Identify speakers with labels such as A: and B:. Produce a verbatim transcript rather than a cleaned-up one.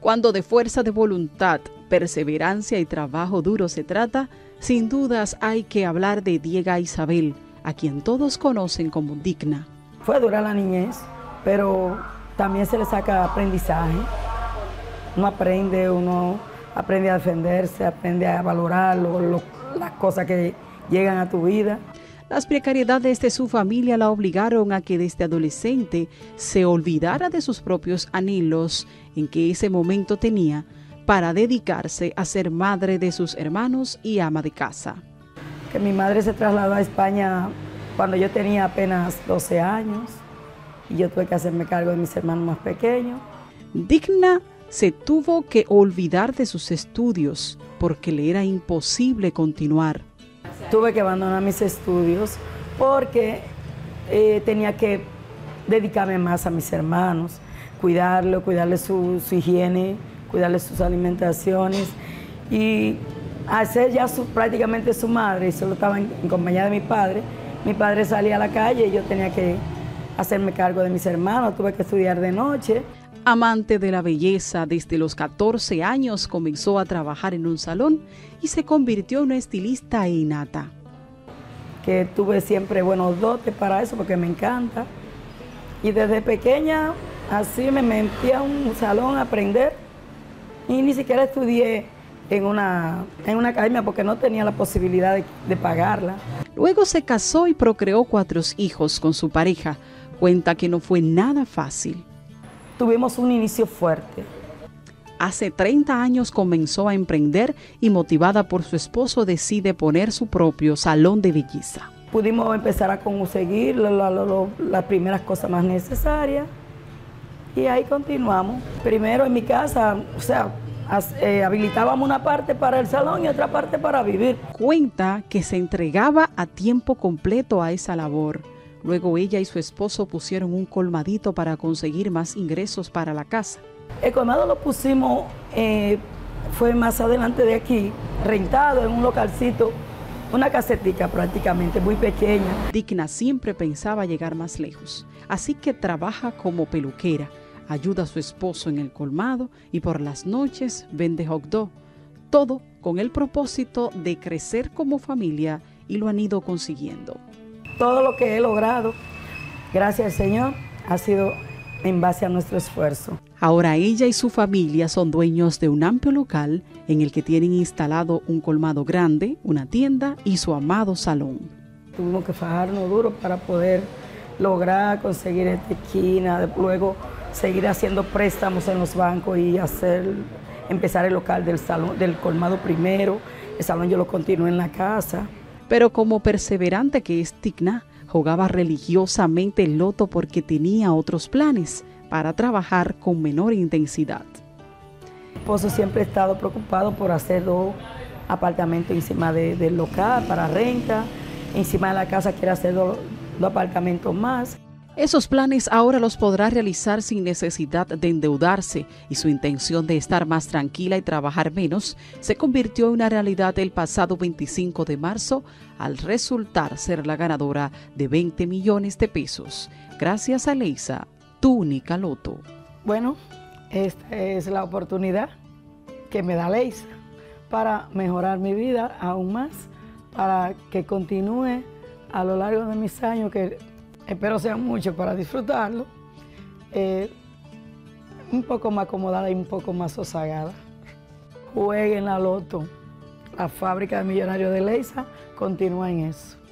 A: Cuando de fuerza de voluntad, perseverancia y trabajo duro se trata, sin dudas hay que hablar de Diega Isabel, a quien todos conocen como Digna.
B: Fue dura la niñez, pero también se le saca aprendizaje. Uno aprende, uno aprende a defenderse, aprende a valorar lo, lo, las cosas que llegan a tu vida.
A: Las precariedades de su familia la obligaron a que desde adolescente se olvidara de sus propios anhelos en que ese momento tenía para dedicarse a ser madre de sus hermanos y ama de casa.
B: Que mi madre se trasladó a España cuando yo tenía apenas doce años y yo tuve que hacerme cargo de mis hermanos más pequeños.
A: Digna se tuvo que olvidar de sus estudios porque le era imposible continuar.
B: Tuve que abandonar mis estudios porque eh, tenía que dedicarme más a mis hermanos, cuidarlo, cuidarle su, su higiene, cuidarle sus alimentaciones y al ser ya su, prácticamente su madre y solo estaba en, en compañía de mi padre, mi padre salía a la calle y yo tenía que hacerme cargo de mis hermanos, tuve que estudiar de noche.
A: Amante de la belleza, desde los catorce años comenzó a trabajar en un salón y se convirtió en una estilista innata.
B: Que tuve siempre buenos dotes para eso porque me encanta. Y desde pequeña así me metí a un salón a aprender y ni siquiera estudié en una, en una academia porque no tenía la posibilidad de, de pagarla.
A: Luego se casó y procreó cuatro hijos con su pareja. Cuenta que no fue nada fácil.
B: Tuvimos un inicio fuerte.
A: Hace treinta años comenzó a emprender y motivada por su esposo decide poner su propio salón de belleza.
B: Pudimos empezar a conseguir lo, lo, lo, las primeras cosas más necesarias y ahí continuamos. Primero en mi casa, o sea, eh, habilitábamos una parte para el salón y otra parte para vivir.
A: Cuenta que se entregaba a tiempo completo a esa labor. Luego ella y su esposo pusieron un colmadito para conseguir más ingresos para la casa.
B: El colmado lo pusimos, eh, fue más adelante de aquí, rentado en un localcito, una casetica prácticamente muy pequeña.
A: Digna siempre pensaba llegar más lejos, así que trabaja como peluquera, ayuda a su esposo en el colmado y por las noches vende hot dog. Todo con el propósito de crecer como familia y lo han ido consiguiendo.
B: Todo lo que he logrado, gracias al Señor, ha sido en base a nuestro esfuerzo.
A: Ahora ella y su familia son dueños de un amplio local en el que tienen instalado un colmado grande, una tienda y su amado salón.
B: Tuvimos que fajarnos duro para poder lograr conseguir esta esquina, luego seguir haciendo préstamos en los bancos y hacer, empezar el local del salón, del colmado primero. El salón yo lo continué en la casa.
A: Pero como perseverante que es Digna, jugaba religiosamente el loto porque tenía otros planes para trabajar con menor intensidad.
B: Mi esposo siempre ha estado preocupado por hacer dos apartamentos encima de, del local para renta. Encima de la casa quiere hacer dos, dos apartamentos más.
A: Esos planes ahora los podrá realizar sin necesidad de endeudarse y su intención de estar más tranquila y trabajar menos se convirtió en una realidad el pasado veinticinco de marzo al resultar ser la ganadora de veinte millones de pesos. Gracias a Leisa, tu única loto.
B: Bueno, esta es la oportunidad que me da Leisa para mejorar mi vida aún más, para que continúe a lo largo de mis años que espero sean muchos para disfrutarlo, eh, un poco más acomodada y un poco más sosagada. Jueguen la loto. La fábrica de millonarios de Leisa continúa en eso.